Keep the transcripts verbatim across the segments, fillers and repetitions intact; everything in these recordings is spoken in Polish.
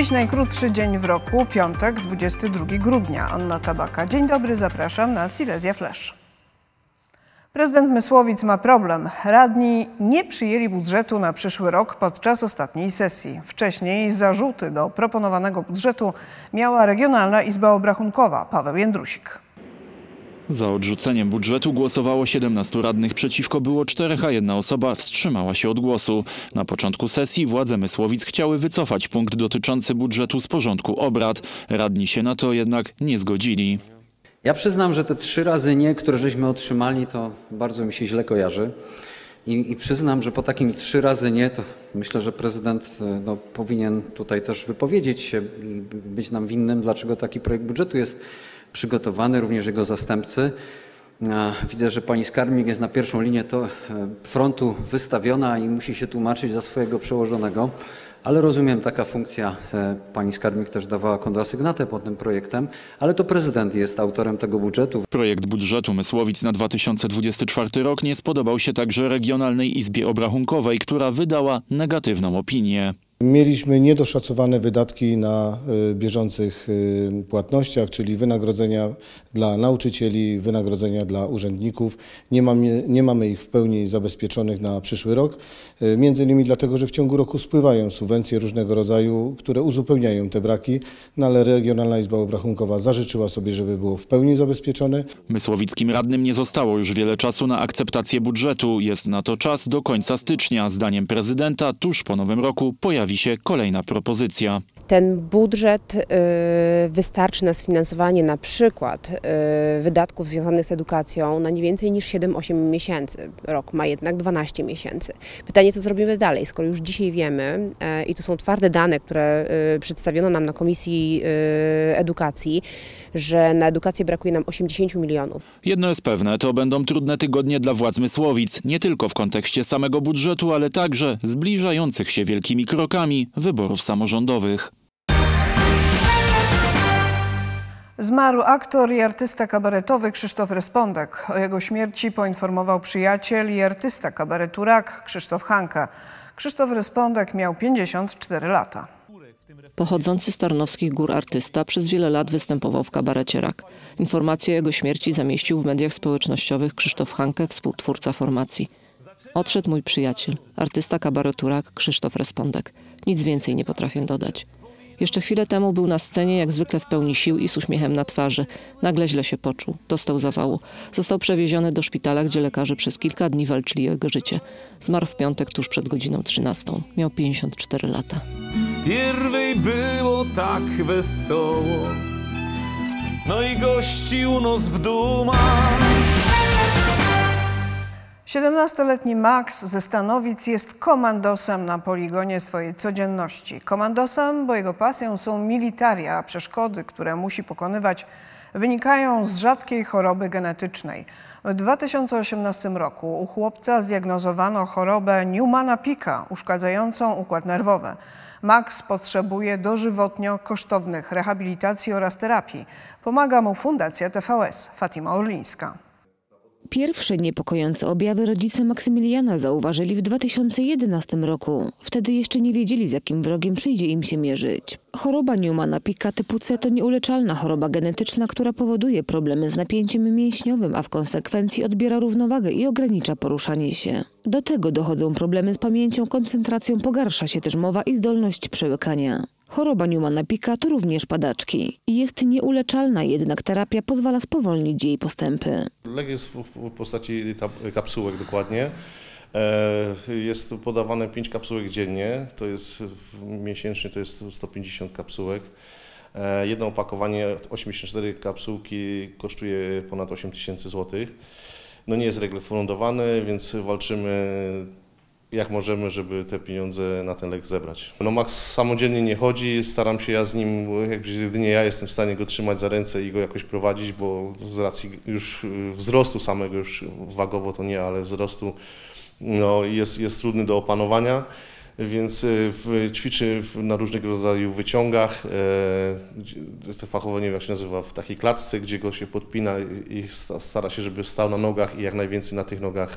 Dziś najkrótszy dzień w roku, piątek, dwudziestego drugiego grudnia. Anna Tabaka. Dzień dobry, zapraszam na Silesia Flash. Prezydent Mysłowic ma problem. Radni nie przyjęli budżetu na przyszły rok podczas ostatniej sesji. Wcześniej zarzuty do proponowanego budżetu miała Regionalna Izba Obrachunkowa. Paweł Jędrusik. Za odrzuceniem budżetu głosowało siedemnastu radnych, przeciwko było czterech, a jedna osoba wstrzymała się od głosu. Na początku sesji władze Mysłowic chciały wycofać punkt dotyczący budżetu z porządku obrad. Radni się na to jednak nie zgodzili. Ja przyznam, że te trzy razy nie, które żeśmy otrzymali, to bardzo mi się źle kojarzy. I, i przyznam, że po takim trzy razy nie, to myślę, że prezydent no, powinien tutaj też wypowiedzieć się i być nam winnym, dlaczego taki projekt budżetu jest przygotowany, również jego zastępcy. Widzę, że pani skarbnik jest na pierwszą linię to frontu wystawiona i musi się tłumaczyć za swojego przełożonego, ale rozumiem, taka funkcja pani skarbnik też dawała kontrasygnatę pod tym projektem, ale to prezydent jest autorem tego budżetu. Projekt budżetu Mysłowic na dwa tysiące dwudziesty czwarty rok nie spodobał się także Regionalnej Izbie Obrachunkowej, która wydała negatywną opinię. Mieliśmy niedoszacowane wydatki na bieżących płatnościach, czyli wynagrodzenia dla nauczycieli, wynagrodzenia dla urzędników. Nie mamy, nie mamy ich w pełni zabezpieczonych na przyszły rok, między innymi dlatego, że w ciągu roku spływają subwencje różnego rodzaju, które uzupełniają te braki, no ale Regionalna Izba Obrachunkowa zażyczyła sobie, żeby było w pełni zabezpieczone. Mysłowickim radnym nie zostało już wiele czasu na akceptację budżetu. Jest na to czas do końca stycznia. Zdaniem prezydenta tuż po nowym roku pojawi się kolejna propozycja. Ten budżet y, wystarczy na sfinansowanie na przykład y, wydatków związanych z edukacją na nie więcej niż siedem osiem miesięcy. Rok ma jednak dwanaście miesięcy. Pytanie, co zrobimy dalej, skoro już dzisiaj wiemy y, i to są twarde dane, które y, przedstawiono nam na Komisji y, Edukacji, że na edukację brakuje nam osiemdziesiąt milionów. Jedno jest pewne, to będą trudne tygodnie dla władz Mysłowic, nie tylko w kontekście samego budżetu, ale także zbliżających się wielkimi krokami wyborów samorządowych. Zmarł aktor i artysta kabaretowy Krzysztof Respondek. O jego śmierci poinformował przyjaciel i artysta kabaretu Rak Krzysztof Hanke. Krzysztof Respondek miał pięćdziesiąt cztery lata. Pochodzący z Tarnowskich Gór artysta przez wiele lat występował w kabarecie Rak. Informację o jego śmierci zamieścił w mediach społecznościowych Krzysztof Hanke, współtwórca formacji. Odszedł mój przyjaciel, artysta kabaretu Rak Krzysztof Respondek. Nic więcej nie potrafię dodać. Jeszcze chwilę temu był na scenie jak zwykle w pełni sił i z uśmiechem na twarzy. Nagle źle się poczuł. Dostał zawału. Został przewieziony do szpitala, gdzie lekarze przez kilka dni walczyli o jego życie. Zmarł w piątek tuż przed godziną trzynastą. Miał pięćdziesiąt cztery lata. Pierwej było tak wesoło, no i gości u nos w dumach. siedemnastoletni Max ze Stanowic jest komandosem na poligonie swojej codzienności. Komandosem, bo jego pasją są militaria, a przeszkody, które musi pokonywać, wynikają z rzadkiej choroby genetycznej. W dwa tysiące osiemnastym roku u chłopca zdiagnozowano chorobę Nieumana-Picka, uszkadzającą układ nerwowy. Max potrzebuje dożywotnio kosztownych rehabilitacji oraz terapii. Pomaga mu Fundacja T V S. Fatima Orlińska. Pierwsze niepokojące objawy rodzice Maksymiliana zauważyli w dwa tysiące jedenastym roku. Wtedy jeszcze nie wiedzieli, z jakim wrogiem przyjdzie im się mierzyć. Choroba Nieumana-Picka typu C to nieuleczalna choroba genetyczna, która powoduje problemy z napięciem mięśniowym, a w konsekwencji odbiera równowagę i ogranicza poruszanie się. Do tego dochodzą problemy z pamięcią, koncentracją, pogarsza się też mowa i zdolność przełykania. Choroba Nieumana-Picka to również padaczki. Jest nieuleczalna, jednak terapia pozwala spowolnić jej postępy. Lek jest w postaci kapsułek dokładnie. Jest podawane pięć kapsułek dziennie, to jest miesięcznie to jest sto pięćdziesiąt kapsułek. Jedno opakowanie, osiemdziesiąt cztery kapsułki kosztuje ponad osiem tysięcy złotych. No nie jest refundowany, więc walczymy jak możemy, żeby te pieniądze na ten lek zebrać. No Max samodzielnie nie chodzi, staram się ja z nim, jakby jedynie ja jestem w stanie go trzymać za ręce i go jakoś prowadzić, bo z racji już wzrostu samego, już wagowo to nie, ale wzrostu no, jest, jest trudny do opanowania, więc w, ćwiczy na różnego rodzaju wyciągach, e, to fachowo nie wiem jak się nazywa, w takiej klatce, gdzie go się podpina i stara się, żeby stał na nogach i jak najwięcej na tych nogach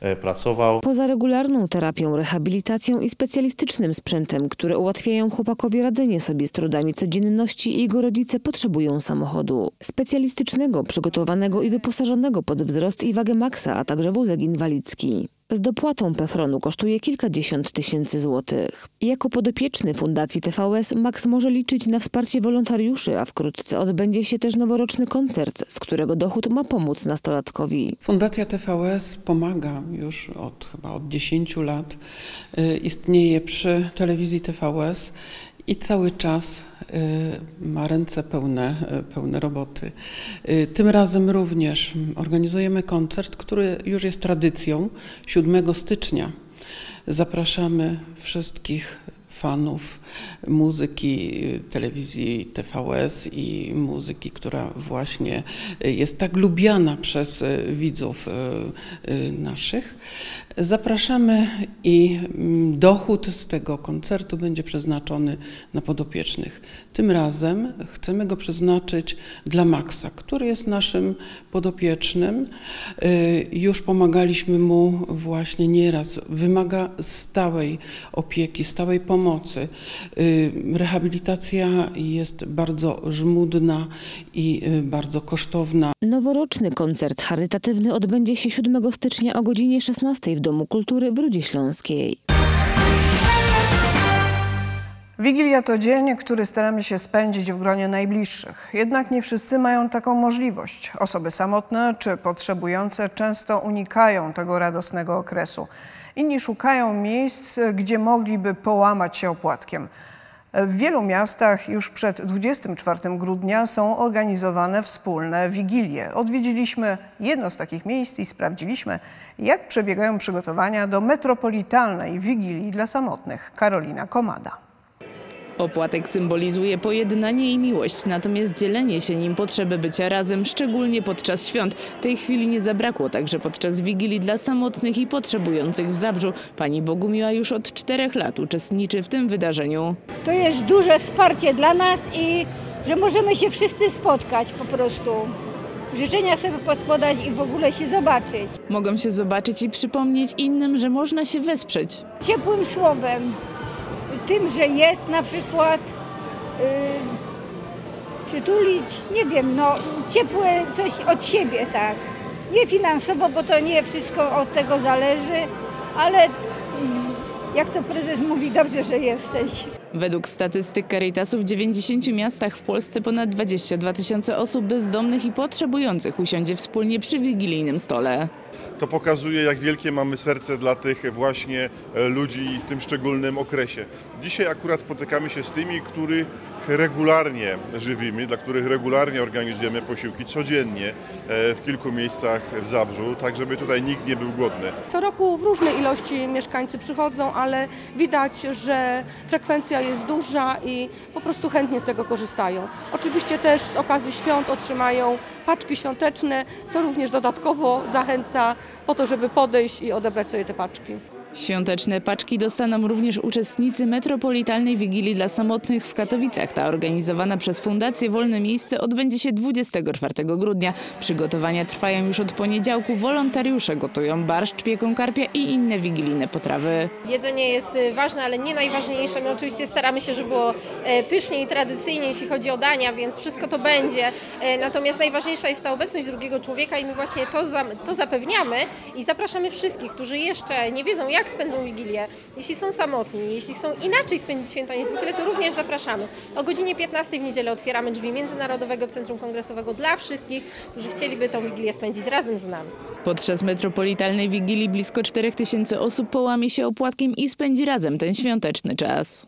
pracował. Poza regularną terapią, rehabilitacją i specjalistycznym sprzętem, które ułatwiają chłopakowi radzenie sobie z trudami codzienności, jego rodzice potrzebują samochodu. Specjalistycznego, przygotowanego i wyposażonego pod wzrost i wagę Maxa, a także wózek inwalidzki. Z dopłatą PFRON-u kosztuje kilkadziesiąt tysięcy złotych. Jako podopieczny Fundacji T V S Max może liczyć na wsparcie wolontariuszy, a wkrótce odbędzie się też noworoczny koncert, z którego dochód ma pomóc nastolatkowi. Fundacja T V S pomaga już od chyba od dziesięciu lat. Istnieje przy telewizji T V S i cały czas ma ręce pełne, pełne roboty. Tym razem również organizujemy koncert, który już jest tradycją. siódmego stycznia zapraszamy wszystkich fanów muzyki telewizji T V S i muzyki, która właśnie jest tak lubiana przez widzów naszych. Zapraszamy i dochód z tego koncertu będzie przeznaczony na podopiecznych. Tym razem chcemy go przeznaczyć dla Maxa, który jest naszym podopiecznym. Już pomagaliśmy mu właśnie nieraz. Wymaga stałej opieki, stałej pomocy. Rehabilitacja jest bardzo żmudna i bardzo kosztowna. Noworoczny koncert charytatywny odbędzie się siódmego stycznia o godzinie szesnastej w Domu Kultury w Rudzie Śląskiej. Wigilia to dzień, który staramy się spędzić w gronie najbliższych. Jednak nie wszyscy mają taką możliwość. Osoby samotne czy potrzebujące często unikają tego radosnego okresu. Inni szukają miejsc, gdzie mogliby połamać się opłatkiem. W wielu miastach już przed dwudziestego czwartego grudnia są organizowane wspólne wigilie. Odwiedziliśmy jedno z takich miejsc i sprawdziliśmy, jak przebiegają przygotowania do metropolitalnej wigilii dla samotnych. Karolina Komada. Opłatek symbolizuje pojednanie i miłość, natomiast dzielenie się nim potrzeby bycia razem, szczególnie podczas świąt. Tej chwili nie zabrakło także podczas Wigilii dla samotnych i potrzebujących w Zabrzu. Pani Bogumiła już od czterech lat uczestniczy w tym wydarzeniu. To jest duże wsparcie dla nas i że możemy się wszyscy spotkać po prostu. Życzenia sobie poskładać i w ogóle się zobaczyć. Mogą się zobaczyć i przypomnieć innym, że można się wesprzeć. Ciepłym słowem. Tym, że jest na przykład yy, przytulić, nie wiem, no ciepłe coś od siebie, tak. Nie finansowo, bo to nie wszystko od tego zależy, ale yy, jak to prezes mówi, dobrze, że jesteś. Według statystyk Caritasu w dziewięćdziesięciu miastach w Polsce ponad dwadzieścia dwa tysiące osób bezdomnych i potrzebujących usiądzie wspólnie przy wigilijnym stole. To pokazuje, jak wielkie mamy serce dla tych właśnie ludzi w tym szczególnym okresie. Dzisiaj akurat spotykamy się z tymi, których regularnie żywimy, dla których regularnie organizujemy posiłki codziennie w kilku miejscach w Zabrzu, tak żeby tutaj nikt nie był głodny. Co roku w różnej ilości mieszkańcy przychodzą, ale widać, że frekwencja jest duża i po prostu chętnie z tego korzystają. Oczywiście też z okazji świąt otrzymają paczki świąteczne, co również dodatkowo zachęca po to, żeby podejść i odebrać sobie te paczki. Świąteczne paczki dostaną również uczestnicy metropolitalnej Wigilii dla samotnych w Katowicach. Ta organizowana przez Fundację Wolne Miejsce odbędzie się dwudziestego czwartego grudnia. Przygotowania trwają już od poniedziałku. Wolontariusze gotują barszcz, pieką karpia i inne wigilijne potrawy. Jedzenie jest ważne, ale nie najważniejsze. My oczywiście staramy się, żeby było pysznie i tradycyjnie, jeśli chodzi o dania, więc wszystko to będzie. Natomiast najważniejsza jest ta obecność drugiego człowieka i my właśnie to, za, to zapewniamy i zapraszamy wszystkich, którzy jeszcze nie wiedzą, jak spędzą Wigilię. Jeśli są samotni, jeśli chcą inaczej spędzić święta niż zwykle, to również zapraszamy. O godzinie piętnastej w niedzielę otwieramy drzwi Międzynarodowego Centrum Kongresowego dla wszystkich, którzy chcieliby tą Wigilię spędzić razem z nami. Podczas metropolitalnej Wigilii blisko czterech tysięcy osób połamie się opłatkiem i spędzi razem ten świąteczny czas.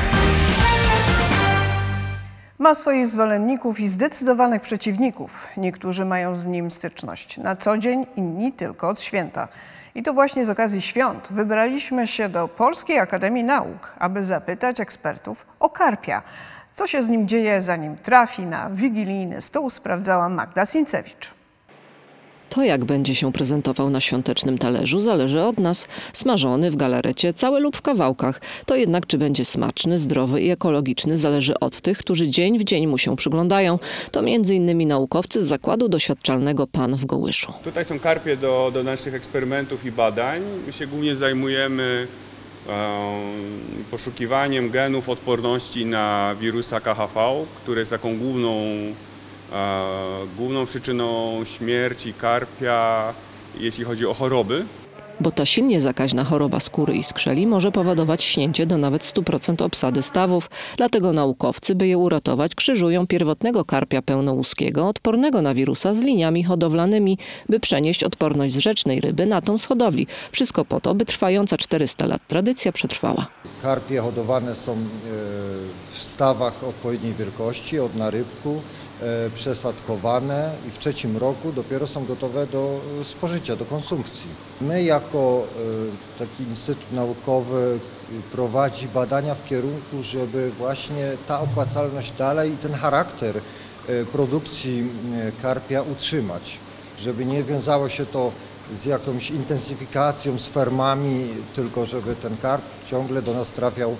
Ma swoich zwolenników i zdecydowanych przeciwników. Niektórzy mają z nim styczność na co dzień, inni tylko od święta. I to właśnie z okazji świąt wybraliśmy się do Polskiej Akademii Nauk, aby zapytać ekspertów o karpia. Co się z nim dzieje, zanim trafi na wigilijny stół, sprawdzała Magda Sincewicz. To, jak będzie się prezentował na świątecznym talerzu, zależy od nas. Smażony w galarecie, cały lub w kawałkach. To jednak, czy będzie smaczny, zdrowy i ekologiczny, zależy od tych, którzy dzień w dzień mu się przyglądają. To między innymi naukowcy z Zakładu Doświadczalnego Pan w Gołyszu. Tutaj są karpie do, do naszych eksperymentów i badań. My się głównie zajmujemy e, poszukiwaniem genów odporności na wirusa K H V, który jest taką główną Główną przyczyną śmierci karpia, jeśli chodzi o choroby. Bo ta silnie zakaźna choroba skóry i skrzeli może powodować śnięcie do nawet stu procent obsady stawów. Dlatego naukowcy, by je uratować, krzyżują pierwotnego karpia pełnołuskiego, odpornego na wirusa, z liniami hodowlanymi, by przenieść odporność z rzecznej ryby na tą z hodowli. Wszystko po to, by trwająca czterysta lat tradycja przetrwała. Karpie hodowane są w stawach odpowiedniej wielkości, od narybku, przesadkowane i w trzecim roku dopiero są gotowe do spożycia, do konsumpcji. My jako taki instytut naukowy prowadzi badania w kierunku, żeby właśnie ta opłacalność dalej i ten charakter produkcji karpia utrzymać, żeby nie wiązało się to z jakąś intensyfikacją, z fermami, tylko żeby ten karp ciągle do nas trafiał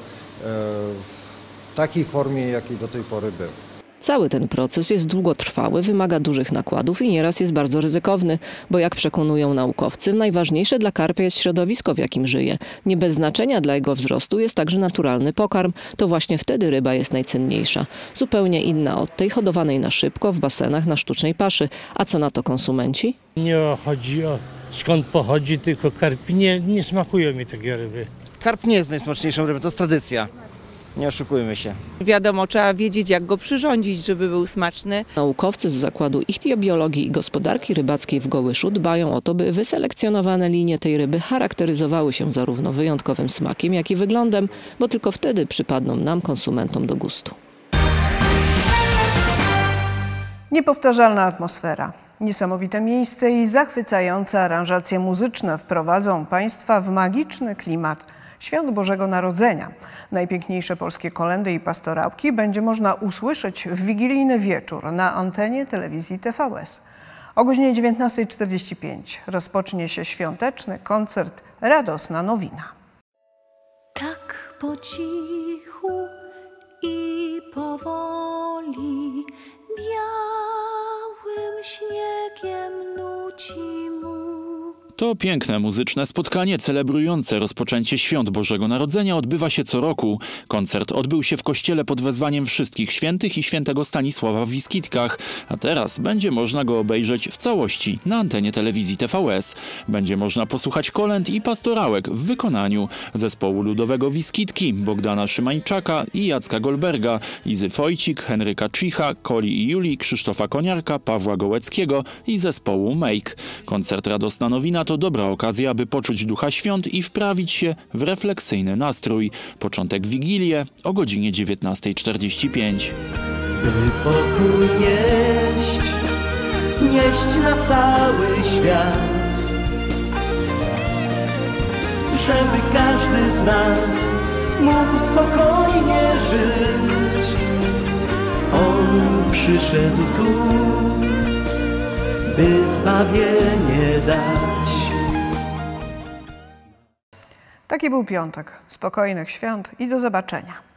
w takiej formie, jakiej do tej pory był. Cały ten proces jest długotrwały, wymaga dużych nakładów i nieraz jest bardzo ryzykowny, bo jak przekonują naukowcy, najważniejsze dla karpia jest środowisko, w jakim żyje. Nie bez znaczenia dla jego wzrostu jest także naturalny pokarm. To właśnie wtedy ryba jest najcenniejsza. Zupełnie inna od tej hodowanej na szybko, w basenach, na sztucznej paszy. A co na to konsumenci? Nie chodzi o skąd pochodzi, tylko karpi nie, nie smakują mi takie ryby. Karp nie jest najsmaczniejszą rybą, to jest tradycja. Nie oszukujmy się. Wiadomo, trzeba wiedzieć, jak go przyrządzić, żeby był smaczny. Naukowcy z Zakładu Ichtiobiologii i Gospodarki Rybackiej w Gołyszu dbają o to, by wyselekcjonowane linie tej ryby charakteryzowały się zarówno wyjątkowym smakiem, jak i wyglądem, bo tylko wtedy przypadną nam, konsumentom, do gustu. Niepowtarzalna atmosfera, niesamowite miejsce i zachwycające aranżacje muzyczne wprowadzą Państwa w magiczny klimat Świąt Bożego Narodzenia. Najpiękniejsze polskie kolędy i pastorałki będzie można usłyszeć w wigilijny wieczór na antenie telewizji T V S. O godzinie dziewiętnastej czterdzieści pięć rozpocznie się świąteczny koncert Radosna Nowina. Tak po cichu i powoli białym śniegiem nuci mu. To piękne muzyczne spotkanie celebrujące rozpoczęcie Świąt Bożego Narodzenia odbywa się co roku. Koncert odbył się w kościele pod wezwaniem Wszystkich Świętych i Świętego Stanisława w Wiskitkach, a teraz będzie można go obejrzeć w całości na antenie telewizji T V S. Będzie można posłuchać kolęd i pastorałek w wykonaniu zespołu ludowego Wiskitki, Bogdana Szymańczaka i Jacka Goldberga, Izy Wojcik, Henryka Cicha, Koli i Julii, Krzysztofa Koniarka, Pawła Gołeckiego i zespołu Make. Koncert Radosna Nowina to dobra okazja, aby poczuć ducha świąt i wprawić się w refleksyjny nastrój. Początek w Wigilię o godzinie dziewiętnastej czterdzieści pięć. By pokój nieść, nieść na cały świat, żeby każdy z nas mógł spokojnie żyć. On przyszedł tu, by zbawienie dać. Taki był piątek. Spokojnych świąt i do zobaczenia.